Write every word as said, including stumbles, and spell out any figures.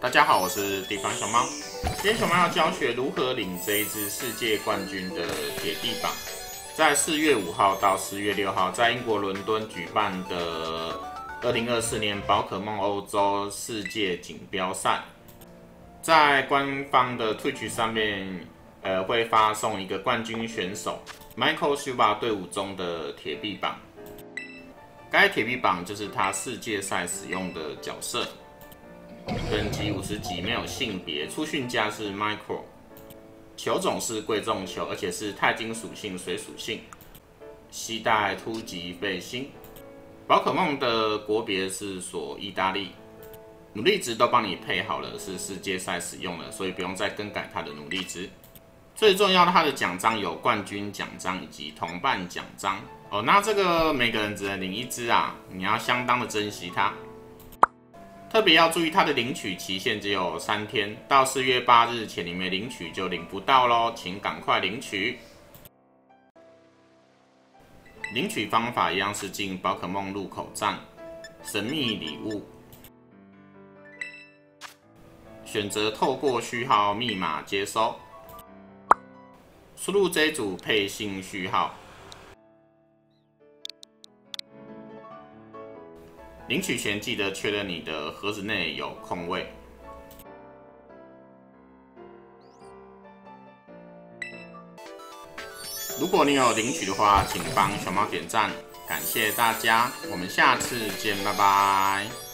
大家好，我是地方熊猫。今天熊猫要教学如何领这一支世界冠军的铁币榜。在四月五号到四月六号，在英国伦敦举办的二零二四年宝可梦欧洲世界锦标赛，在官方的 Twitch 上面，呃，会发送一个冠军选手 Michael Schuba 队伍中的铁币榜。该铁币榜就是他世界赛使用的角色。等级五十级，没有性别，出训家是 Micro， 球种是贵重球，而且是钛金属性、水属性，携带突击背心。宝可梦的国别是所意大利，努力值都帮你配好了，是世界赛使用的，所以不用再更改它的努力值。最重要的，它的奖章有冠军奖章以及同伴奖章哦。那这个每个人只能领一支啊，你要相当的珍惜它。特别要注意，它的领取期限只有三天，到四月八日前你没领取就领不到咯，请赶快领取。领取方法一样是进宝可梦入口站，神秘礼物，选择透过序号密码接收，输入这一组配信序号。领取前记得确认你的盒子内有空位。如果你有领取的话，请帮熊猫点赞，感谢大家，我们下次见，拜拜。